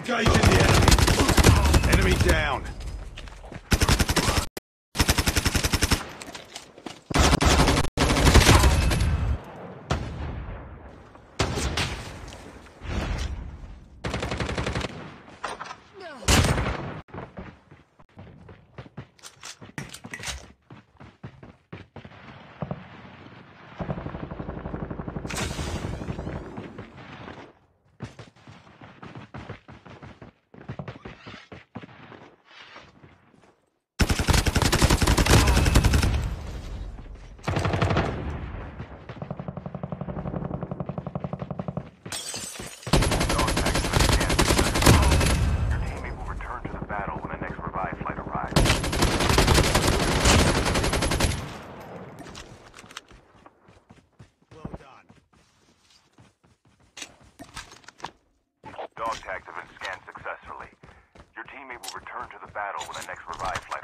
Engaging the enemy. Enemy down. Dog tags have been scanned successfully. Your teammate will return to the battle when the next revive flight